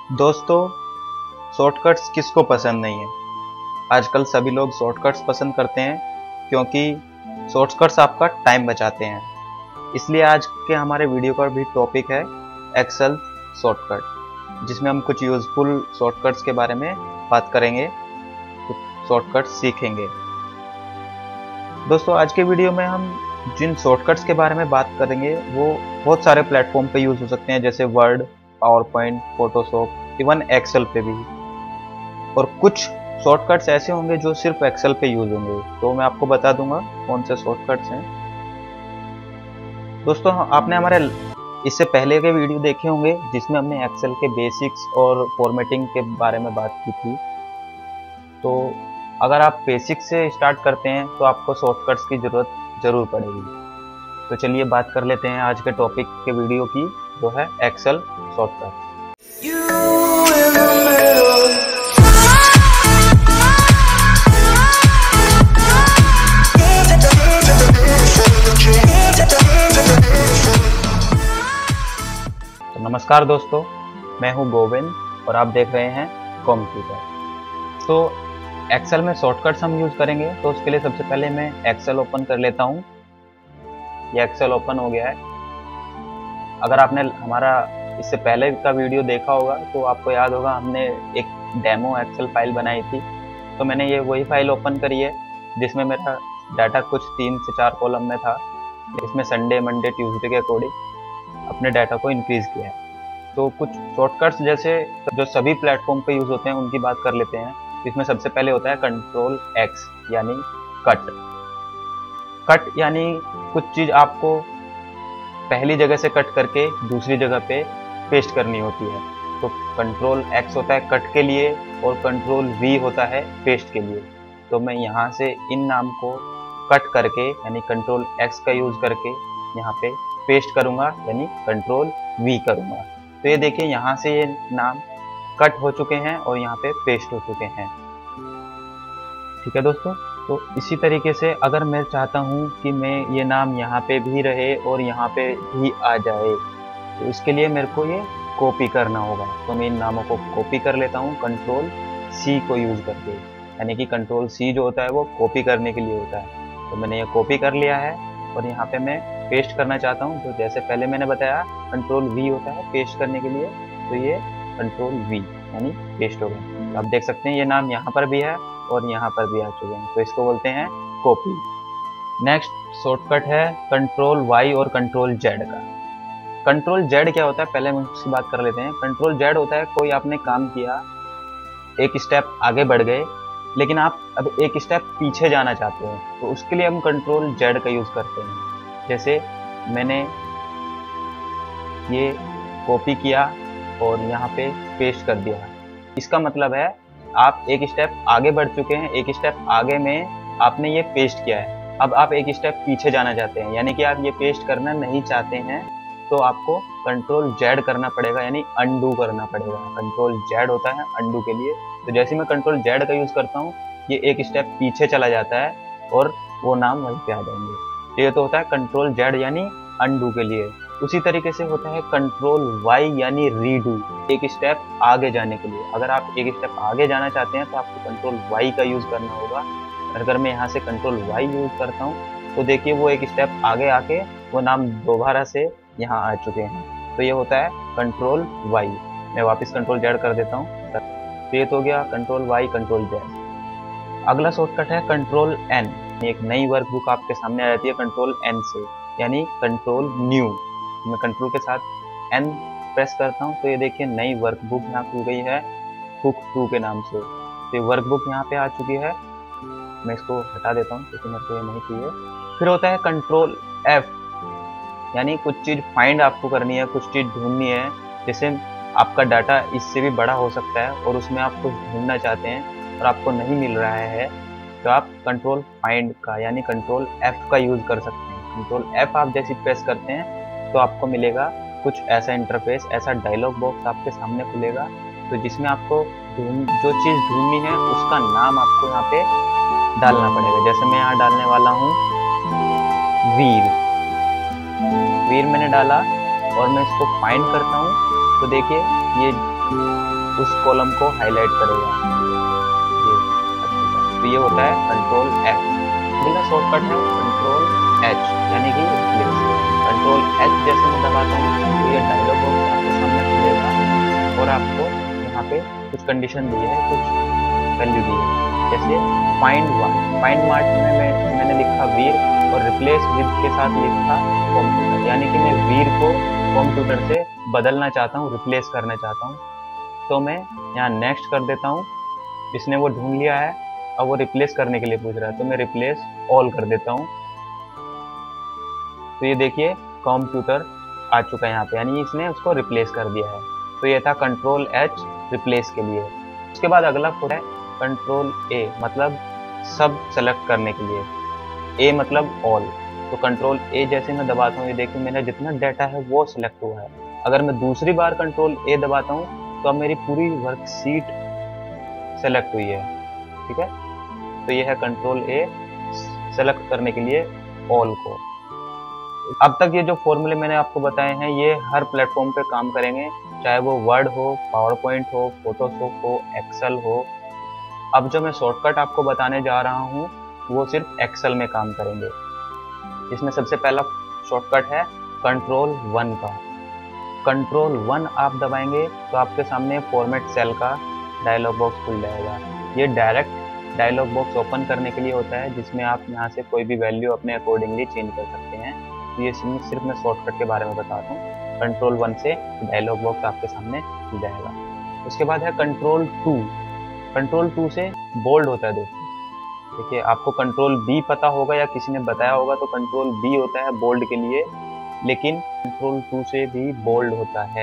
दोस्तों, शॉर्टकट्स किसको पसंद नहीं है। आजकल सभी लोग शॉर्टकट्स पसंद करते हैं क्योंकि शॉर्टकट्स आपका टाइम बचाते हैं। इसलिए आज के हमारे वीडियो का भी टॉपिक है एक्सेल शॉर्टकट, जिसमें हम कुछ यूजफुल शॉर्टकट्स के बारे में बात करेंगे, कुछ शॉर्टकट्स सीखेंगे। दोस्तों, आज के वीडियो में हम जिन शॉर्टकट्स के बारे में बात करेंगे वो बहुत सारे प्लेटफॉर्म पे यूज हो सकते हैं, जैसे Word, PowerPoint, Photoshop, even Excel पे भी। और कुछ शॉर्टकट्स ऐसे होंगे जो सिर्फ एक्सेल पे यूज होंगे, तो मैं आपको बता दूंगा कौन से शॉर्टकट्स हैं। दोस्तों, आपने हमारे इससे पहले के वीडियो देखे होंगे जिसमें हमने एक्सेल के बेसिक्स और फॉर्मेटिंग के बारे में बात की थी। तो अगर आप बेसिक्स से स्टार्ट करते हैं तो आपको शॉर्टकट्स की ज़रूरत ज़रूर पड़ेगी। तो चलिए बात कर लेते हैं आज के टॉपिक के वीडियो की, जो है एक्सेल शॉर्टकट। तो नमस्कार दोस्तों, मैं हूं गोविंद और आप देख रहे हैं कंप्यूटर। तो एक्सेल में शॉर्टकट्स हम यूज़ करेंगे, तो उसके लिए सबसे पहले मैं एक्सेल ओपन कर लेता हूं। ये एक्सेल ओपन हो गया है। अगर आपने हमारा इससे पहले का वीडियो देखा होगा तो आपको याद होगा हमने एक डेमो एक्सेल फाइल बनाई थी। तो मैंने ये वही फाइल ओपन करी है जिसमें मेरा डाटा कुछ 3 से 4 कॉलम में था। इसमें संडे, मंडे, ट्यूसडे के अकॉर्डिंग अपने डाटा को इंक्रीज किया है। तो कुछ शॉर्टकट्स जैसे जो सभी प्लेटफॉर्म पे यूज होते हैं उनकी बात कर लेते हैं। इसमें सबसे पहले होता है कंट्रोल एक्स, यानी कट। कट यानी कुछ चीज़ आपको पहली जगह से कट करके दूसरी जगह पे पेस्ट करनी होती है। तो कंट्रोल एक्स होता है कट के लिए और कंट्रोल वी होता है पेस्ट के लिए। तो मैं यहाँ से इन नाम को कट करके यानी कंट्रोल एक्स का यूज़ करके यहाँ पे पेस्ट करूँगा, यानी कंट्रोल वी करूँगा। तो ये देखिए, यहाँ से ये नाम कट हो चुके हैं और यहाँ पे पेस्ट हो चुके हैं। ठीक है दोस्तों, तो इसी तरीके से अगर मैं चाहता हूँ कि मैं ये नाम यहाँ पे भी रहे और यहाँ पे भी आ जाए, तो इसके लिए मेरे को ये कॉपी करना होगा। तो मैं इन नामों को कॉपी कर लेता हूँ कंट्रोल सी को यूज़ करके, यानी कि कंट्रोल सी जो होता है वो कॉपी करने के लिए होता है। तो मैंने ये कॉपी कर लिया है और यहाँ पे मैं पेस्ट करना चाहता हूँ। तो जैसे पहले मैंने बताया कंट्रोल वी होता है पेस्ट करने के लिए, तो ये कंट्रोल वी यानी पेस्ट हो गया। तो आप देख सकते हैं ये नाम यहाँ पर भी है और यहाँ पर भी आ चुके हैं, तो इसको बोलते हैं कॉपी। नेक्स्ट शॉर्टकट है कंट्रोल वाई और कंट्रोल जेड का। कंट्रोल जेड क्या होता है, पहले हम उसकी बात कर लेते हैं। कंट्रोल जेड होता है कोई आपने काम किया, एक स्टेप आगे बढ़ गए, लेकिन आप अब एक स्टेप पीछे जाना चाहते हैं, तो उसके लिए हम कंट्रोल जेड का यूज़ करते हैं। जैसे मैंने ये कॉपी किया और यहाँ पे पेस्ट कर दिया। इसका मतलब है आप एक स्टेप आगे बढ़ चुके हैं, एक स्टेप आगे में आपने ये पेस्ट किया है। अब आप एक स्टेप पीछे जाना चाहते हैं, यानी कि आप ये पेस्ट करना नहीं चाहते हैं, तो आपको कंट्रोल जेड करना पड़ेगा, यानी अंडू करना पड़ेगा। कंट्रोल जेड होता है अंडू के लिए। तो जैसे मैं कंट्रोल जेड का यूज़ करता हूँ, ये एक स्टेप पीछे चला जाता है और वो नाम वहीं पे आ जाएंगे। ये तो होता है कंट्रोल जेड यानी अंडू के लिए। उसी तरीके से होता है कंट्रोल वाई यानी रीडू, एक स्टेप आगे जाने के लिए। अगर आप एक स्टेप आगे जाना चाहते हैं तो आपको कंट्रोल वाई का यूज़ करना होगा। अगर मैं यहाँ से कंट्रोल वाई यूज़ करता हूँ तो देखिए वो एक स्टेप आगे आके वो नाम दोबारा से यहाँ आ चुके हैं। तो ये होता है कंट्रोल वाई। मैं वापस कंट्रोल जेड कर देता हूँ। तो ये तो हो गया कंट्रोल वाई कंट्रोल जेड। अगला शॉर्टकट है कंट्रोल एन। एक नई वर्कबुक आपके सामने आ जाती है कंट्रोल एन से, यानी कंट्रोल न्यू। मैं कंट्रोल के साथ एन प्रेस करता हूँ तो ये देखिए नई वर्कबुक यहाँ खुल गई है बुक 2 के नाम से। तो ये वर्कबुक यहाँ पे आ चुकी है। मैं इसको हटा देता हूँ क्योंकि मेरे को ये नहीं चाहिए। फिर होता है कंट्रोल एफ, यानी कुछ चीज़ फाइंड आपको करनी है, कुछ चीज़ ढूंढनी है। जैसे आपका डाटा इससे भी बड़ा हो सकता है और उसमें आप कुछ ढूंढना चाहते हैं और आपको नहीं मिल रहा है, तो आप कंट्रोल फाइंड का यानी कंट्रोल एफ का यूज़ कर सकते हैं। कंट्रोल एफ आप जैसे प्रेस करते हैं तो आपको मिलेगा कुछ ऐसा इंटरफेस, ऐसा डायलॉग बॉक्स आपके सामने खुलेगा, तो जिसमें आपको जो चीज़ ढूंढनी है उसका नाम आपको यहाँ पे डालना पड़ेगा। जैसे मैं यहाँ डालने वाला हूँ वीर। वीर मैंने डाला और मैं इसको फाइंड करता हूँ तो देखिए ये उस कॉलम को हाईलाइट करेगा। ये तो ये होता है कंट्रोल एच। अगला शॉर्टकट है कंट्रोल एच यानी कि रिप्लेस। कंट्रोल एच जैसे मैं दबाता हूँ तो ये डायलॉग बॉक्स आपके सामने खुलेगा और आपको यहाँ पे कुछ कंडीशन दी है, कुछ वैल्यू दी है। जैसे फाइंड मार्ट में मैंने लिखा वीर और रिप्लेस विद के साथ लिखा कंप्यूटर, यानी कि मैं वीर को कंप्यूटर से बदलना चाहता हूँ, रिप्लेस करना चाहता हूँ। तो मैं यहाँ नेक्स्ट कर देता हूँ। इसने वो ढूंढ लिया है, अब वो रिप्लेस करने के लिए पूछ रहा है तो मैं रिप्लेस ऑल कर देता हूँ। तो ये देखिए कंप्यूटर आ चुका है यहाँ पे, यानी इसने उसको रिप्लेस कर दिया है। तो ये था कंट्रोल एच रिप्लेस के लिए। उसके बाद अगला कोड है कंट्रोल ए, मतलब सब सेलेक्ट करने के लिए। ए मतलब ऑल। तो कंट्रोल ए जैसे मैं दबाता हूँ, ये देखिए मेरा जितना डाटा है वो सिलेक्ट हुआ है। अगर मैं दूसरी बार कंट्रोल ए दबाता हूँ तो अब मेरी पूरी वर्कशीट सेलेक्ट हुई है। ठीक है, तो ये है कंट्रोल ए सेलेक्ट करने के लिए ऑल को। अब तक ये जो फॉर्मूले मैंने आपको बताए हैं ये हर प्लेटफॉर्म पे काम करेंगे, चाहे वो वर्ड हो, पावर पॉइंट हो, फोटोशॉप हो, एक्सेल हो। अब जो मैं शॉर्टकट आपको बताने जा रहा हूँ वो सिर्फ एक्सेल में काम करेंगे। इसमें सबसे पहला शॉर्टकट है कंट्रोल 1 का। कंट्रोल 1 आप दबाएंगे तो आपके सामने फॉर्मेट सेल का डायलॉग बॉक्स खुल जाएगा। ये डायरेक्ट डायलॉग बॉक्स ओपन करने के लिए होता है, जिसमें आप यहाँ से कोई भी वैल्यू अपने अकॉर्डिंगली चेंज कर सकते हैं। तो ये सिर्फ मैं शॉर्टकट के बारे में बताता हूँ। कंट्रोल 1 से डायलॉग बॉक्स आपके सामने खुल जाएगा। उसके बाद है कंट्रोल 2। कंट्रोल 2 से बोल्ड होता है दोस्तों। देखिए आपको कंट्रोल बी पता होगा या किसी ने बताया होगा, तो कंट्रोल बी होता है बोल्ड के लिए, लेकिन कंट्रोल 2 से भी बोल्ड होता है।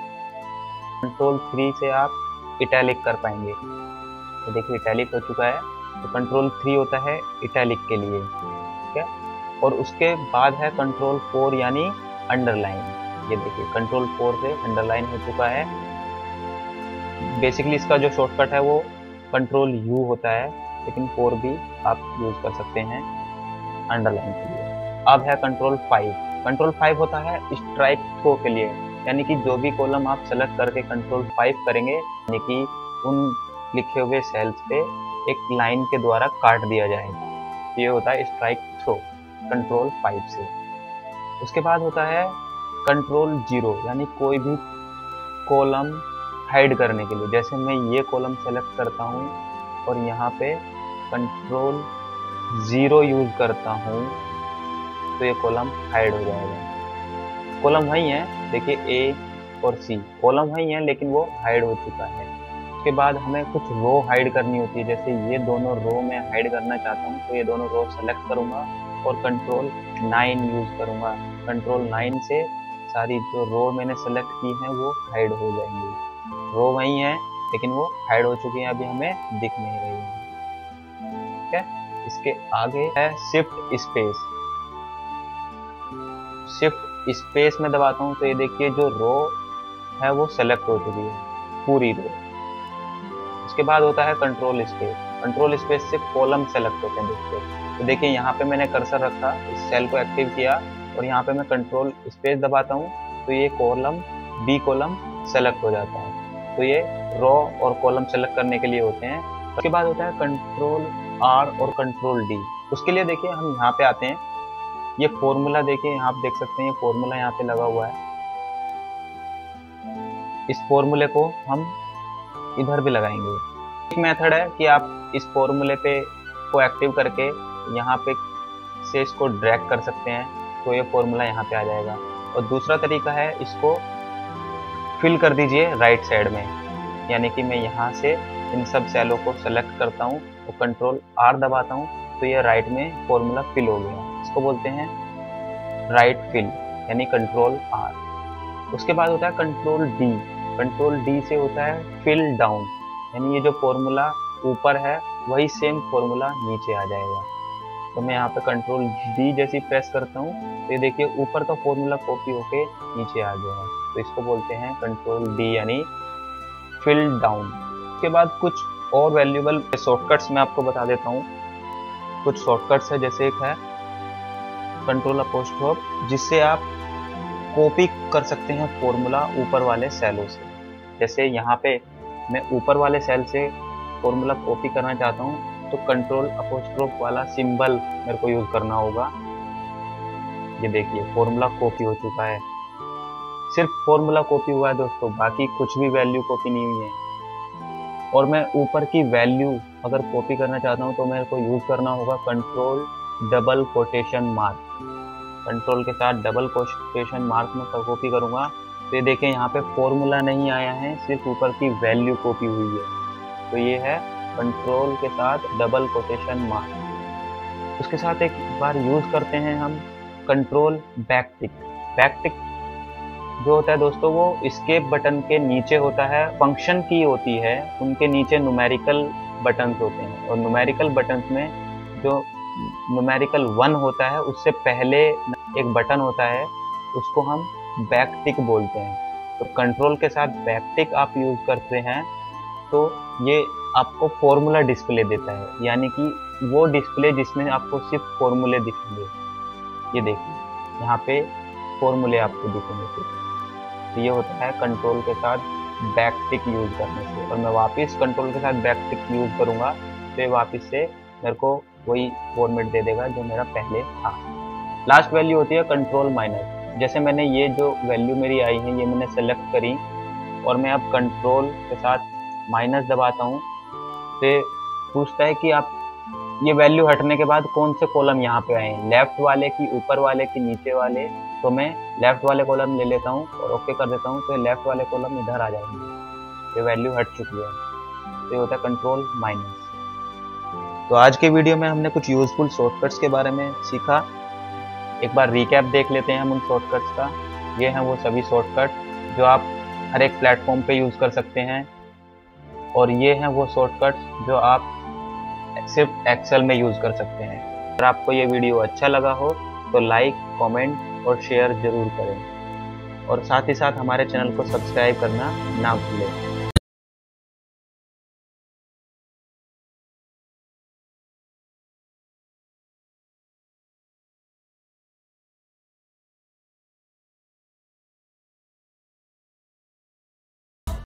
कंट्रोल 3 से आप इटैलिक कर पाएंगे। तो देखिए इटैलिक हो चुका है, तो कंट्रोल 3 होता है इटैलिक के लिए। ठीक है, और उसके बाद है कंट्रोल 4 यानी अंडरलाइन। ये देखिए कंट्रोल 4 से अंडरलाइन हो चुका है। बेसिकली इसका जो शॉर्टकट है वो कंट्रोल यू होता है, लेकिन 4 भी आप यूज कर सकते हैं अंडरलाइन के लिए। अब है कंट्रोल 5। कंट्रोल 5 होता है स्ट्राइक थ्रो के लिए, यानी कि जो भी कॉलम आप सेलेक्ट करके कंट्रोल 5 करेंगे, यानी कि उन लिखे हुए सेल्स पे एक लाइन के द्वारा काट दिया जाएगा। ये होता है स्ट्राइक थ्रो कंट्रोल 5 से। उसके बाद होता है कंट्रोल 0, यानी कोई भी कॉलम हाइड करने के लिए। जैसे मैं ये कॉलम सेलेक्ट करता हूँ और यहाँ पे कंट्रोल 0 यूज करता हूँ तो ये कॉलम हाइड हो जाएगा। कॉलम वही है, देखिए ए और सी कॉलम वही है, लेकिन वो हाइड हो चुका है। उसके बाद हमें कुछ रो हाइड करनी होती है। जैसे ये दोनों रो मैं हाइड करना चाहता हूँ तो ये दोनों रो सेलेक्ट करूँगा और कंट्रोल 9 यूज करूँगा। कंट्रोल 9 से सारी जो रो मैंने सेलेक्ट की हैं वो हाइड हो जाएंगी। रो वही है लेकिन वो हाइड हो चुकी है, अभी हमें दिख नहीं रही है। ठीक है, इसके आगे है शिफ्ट स्पेस। शिफ्ट स्पेस में दबाता हूँ तो ये देखिए जो रो है वो सेलेक्ट हो चुकी है, पूरी रो। उसके बाद होता है कंट्रोल स्पेस। कंट्रोल स्पेस से कॉलम सेलेक्ट होते हैं दोस्तों। तो देखिए यहाँ पे मैंने कर्सर रखा, इस सेल को एक्टिव किया और यहाँ पे मैं कंट्रोल स्पेस दबाता हूँ तो ये कॉलम बी कॉलम सेलेक्ट हो जाता है। तो ये रो और कॉलम सेलेक्ट करने के लिए होते हैं। उसके बाद होता है कंट्रोल आर और कंट्रोल डी। उसके लिए देखिए हम यहाँ पे आते हैं, ये फॉर्मूला देखिए यहाँ आप देख सकते हैं, फॉर्मूला यहाँ पे लगा हुआ है। इस फॉर्मूले को हम इधर भी लगाएंगे। एक मेथड है कि आप इस फॉर्मूले पे को एक्टिव करके यहाँ पे से इसको ड्रैग कर सकते हैं तो ये फॉर्मूला यहाँ पे आ जाएगा। और दूसरा तरीका है इसको फिल कर दीजिए राइट साइड में, यानी कि मैं यहाँ से इन सब सेलों को सेलेक्ट करता हूँ और कंट्रोल आर दबाता हूँ तो ये राइट में फॉर्मूला फिल हो गया। इसको बोलते हैं राइट फिल यानी कंट्रोल आर। उसके बाद होता है कंट्रोल डी। कंट्रोल डी से होता है फिल डाउन, यानी ये जो फॉर्मूला ऊपर है वही सेम फॉर्मूला नीचे आ जाएगा। तो मैं यहाँ पे कंट्रोल डी जैसी प्रेस करता हूँ तो ये देखिए ऊपर का फॉर्मूला कॉपी होके नीचे आ गया है। तो इसको बोलते हैं कंट्रोल डी यानी फिल डाउन। उसके बाद कुछ और वैल्यूएबल शॉर्टकट्स मैं आपको बता देता हूँ। कुछ शॉर्टकट्स है, जैसे एक है कंट्रोल अपोस्ट्रोफ, जिससे आप कॉपी कर सकते हैं फॉर्मूला ऊपर वाले सेलों से। जैसे यहाँ पे मैं ऊपर वाले सेल से फॉर्मूला कॉपी करना चाहता हूँ तो कंट्रोल अपोस्ट्रोफ वाला सिंबल मेरे को यूज करना होगा। ये देखिए फॉर्मूला कॉपी हो चुका है, सिर्फ फॉर्मूला कॉपी हुआ है दोस्तों, बाकी कुछ भी वैल्यू कॉपी नहीं हुई है। और मैं ऊपर की वैल्यू अगर कॉपी करना चाहता हूँ तो मेरे को यूज करना होगा control double quotation mark. Control के साथ डबल कोटेशन मार्क में कॉपी करूंगा तो ये देखें यहाँ पे फॉर्मूला नहीं आया है, सिर्फ ऊपर की वैल्यू कॉपी हुई है। तो ये है कंट्रोल के साथ डबल कोटेशन मार्क। उसके साथ एक बार यूज करते हैं हम कंट्रोल बैकटिक। बैकटिक जो होता है दोस्तों वो एस्केप बटन के नीचे होता है, फंक्शन की होती है, उनके नीचे न्यूमेरिकल बटन्स होते हैं। और न्यूमेरिकल बटन्स में जो न्यूमेरिकल 1 होता है उससे पहले एक बटन होता है, उसको हम बैकटिक बोलते हैं। तो कंट्रोल के साथ बैकटिक आप यूज करते हैं तो ये आपको फॉर्मूला डिस्प्ले देता है, यानी कि वो डिस्प्ले जिसमें आपको सिर्फ फॉर्मूले दिखेंगे। ये देखिए यहाँ पे फॉर्मूले आपको दिखेंगे सिर्फ। तो ये होता है कंट्रोल के साथ बैकटिक यूज करने से। और मैं वापस कंट्रोल के साथ बैकटिक यूज करूंगा तो ये वापस से मेरे को वही फॉर्मेट दे देगा जो मेरा पहले था। लास्ट वैल्यू होती है कंट्रोल माइनस। जैसे मैंने ये जो वैल्यू मेरी आई है ये मैंने सेलेक्ट करी और मैं अब कंट्रोल के साथ माइनस दबाता हूँ तो पूछता है कि आप ये वैल्यू हटने के बाद कौन से कॉलम यहाँ पे आए, लेफ्ट वाले की, ऊपर वाले की, नीचे वाले। तो मैं लेफ्ट वाले कॉलम ले लेता हूँ और ओके कर देता हूँ तो लेफ्ट वाले कॉलम इधर आ जाएंगे, ये वैल्यू हट चुकी है। तो ये होता है कंट्रोल माइनस। तो आज के वीडियो में हमने कुछ यूजफुल शॉर्टकट्स के बारे में सीखा। एक बार रिकैप देख लेते हैं हम उन शॉर्टकट्स का। ये हैं वो सभी शॉर्टकट जो आप हर एक प्लेटफॉर्म पे यूज़ कर सकते हैं, और ये हैं वो शॉर्टकट्स जो आप सिर्फ एक्सेल में यूज़ कर सकते हैं। अगर आपको ये वीडियो अच्छा लगा हो तो लाइक, कमेंट और शेयर ज़रूर करें, और साथ ही साथ हमारे चैनल को सब्सक्राइब करना ना भूलें।